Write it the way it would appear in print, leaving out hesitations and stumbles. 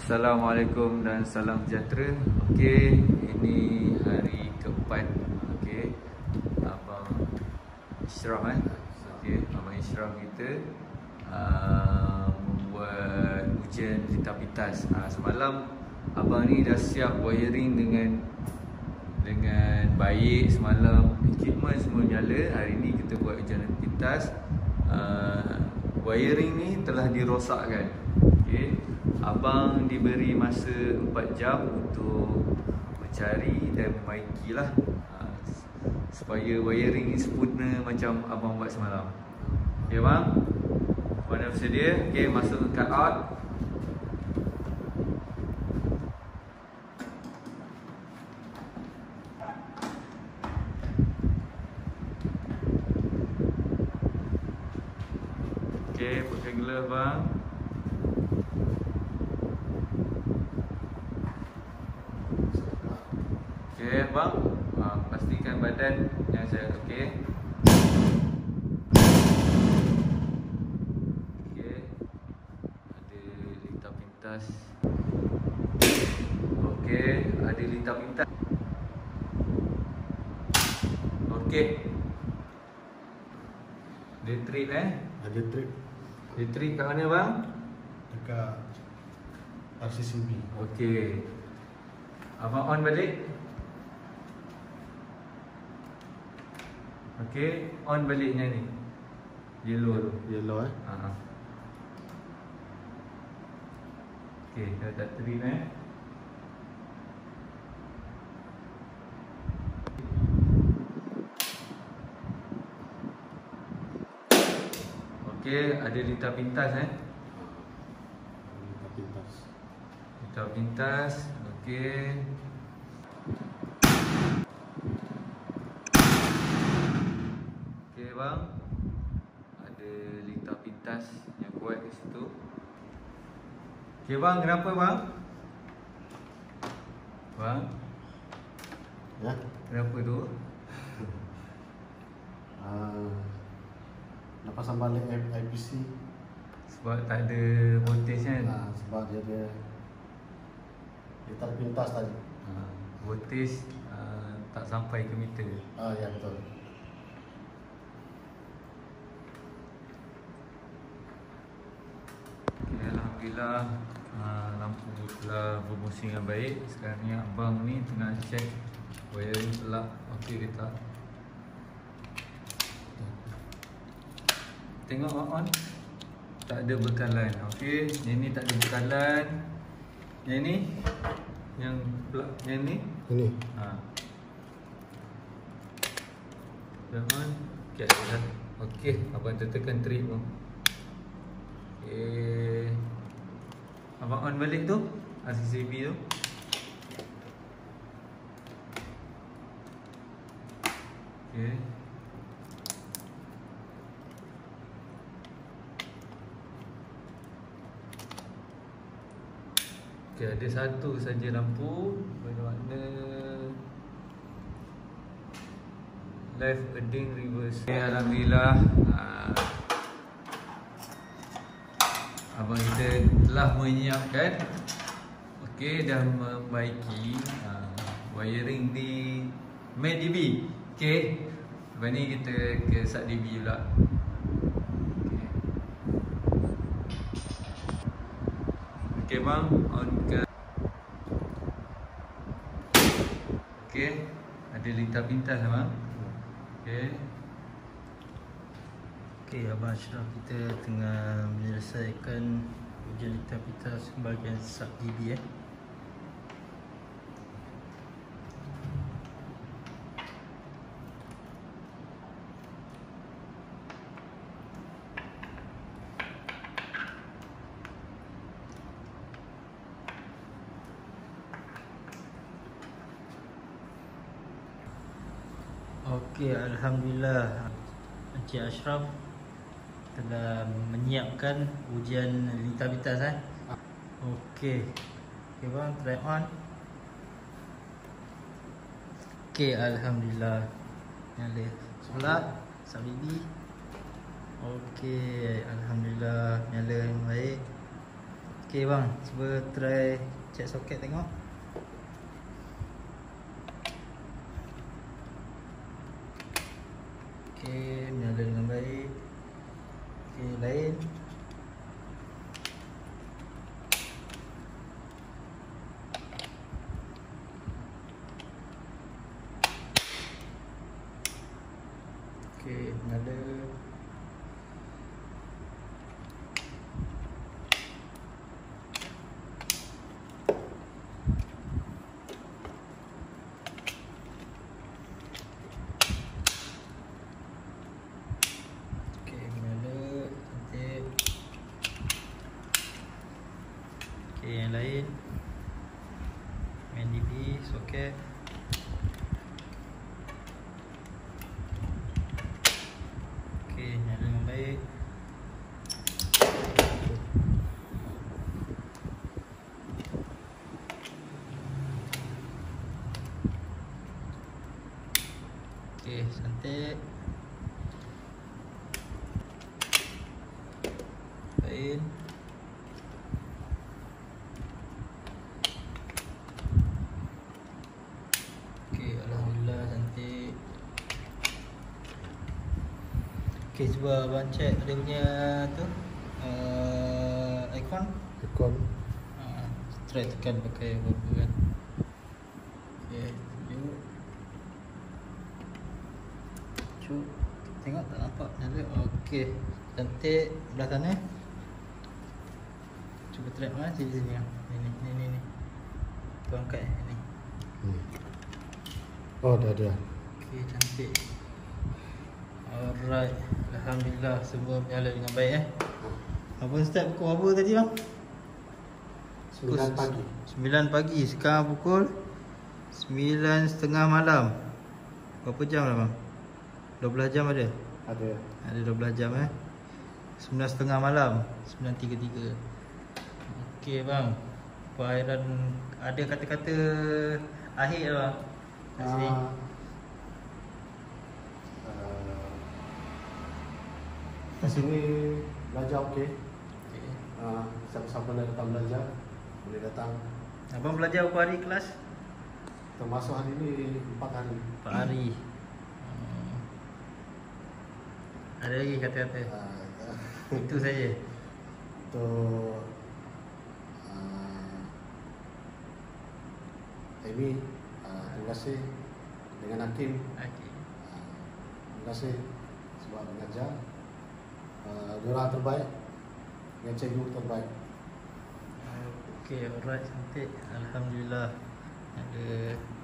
Assalamualaikum dan salam sejahtera. Okey, ini hari keempat. Okey, Abang Ishraf Okey, Abang Ishraf kita membuat ujian lintah pintas. Semalam abang ni dah siap wiring dengan baik. Semalam equipment semua nyala. Hari ni kita buat ujian lintah pintas. Wiring ni telah dirosakkan. Okey, abang diberi masa 4 jam untuk mencari dan memaikilah supaya wiring ni sempurna macam abang buat semalam. Okey bang, mana bersedia? Okey, masuk cut out. Okey, pakai glove bang. Okey bang, pastikan badan yang saya okey. Okey, ada lintah pintas. Okey, ada lintah pintas. Okey, dia trip Ada trip Dia trip kat mana bang? dekat RCCB. Okey, abang on balik. Okey, on baliknya ni yellow tu. Yellow Okey, dah tak trip Okey, ada lintah pintas Lintah pintas. Lintah pintas. Okey. Okey bang, ada lintah pintas yang kuat di situ. Okey bang, kenapa bang? Bang, Ya. kenapa tu? Nak pasang balik IPC. Sebab tak ada voltage kan? Sebab dia tak ada pintas tadi. Voltage tak sampai ke meter. Ya betul. Okay, Alhamdulillah, lampu telah berfungsi dengan baik. Sekarang ni abang ni tengah check wiring telah okey ke tak. Tengok on, tak ada bekalan. Okey, yang ni tak ada bekalan. Yang ni, yang plug yang ni. Ini. Dah on. Okey, dah. Okey, abang tekan trip tu. Okey, abang on balik tu RCCB tu. Okey. Okey, ada satu saja lampu berwarna left heading reverse. Okay, Alhamdulillah, abang kita telah menyiapkan, okey, dah membaiki wiring di MainDB. Okey, lepas ni kita ke SatDB pula. Okey bang, on ke. Okey, ada lintah pintas bang. Okey. Okey, Abang Ashraf kita tengah menyelesaikan ujian lintah pintas bahagian SatDB Okey, Alhamdulillah Encik Ashraf telah menyiapkan ujian lintah pintas Okey. Okey bang, try on. Okey, Alhamdulillah nyala. Solat SatDB. Okey, Alhamdulillah nyala yang baik. Okay bang, cuba try check soket tengok. Okay, menyala dengan baik. Okay, lain. Okay, menyala. Okay, yang lain main DB soket. Okay, nyala dengan baik. Okay, cantik. Lain. Alhamdulillah cantik. Okay, cuba abang check dia punya tu icon. Try tekan pakai apa kan. Okay, tunjuk. Tengok tak nampak nyala. Okay, cantik. Belah sana. Cuba try mana sini. Ni. Tu angkat ni. Oh, dah ada. Okay, cantik. Alright, alhamdulillah semua menyala dengan baik Abang start pukul apa tadi bang? 9 pagi. 9 pagi, sekarang pukul 9.30 malam. Berapa jam lah bang? 12 jam ada? Ada. Ada 12 jam 9.30 malam, 9.33. Okey bang, Perairan ada kata-kata akhir bang kat sini. Kat sini belajar okey. Okay. Siapa-siapa nak datang belajar boleh datang. Abang belajar berapa hari kelas? Termasuk hari ni 4 hari. 4 hari. Ada lagi kata-kata? Itu saja. Untuk Amy, terima kasih dengan Hakim. Okay. Terima kasih sebab mengajar. Diorang terbaik dengan cikgu terbaik. Okay, alright, cantik. Alhamdulillah ada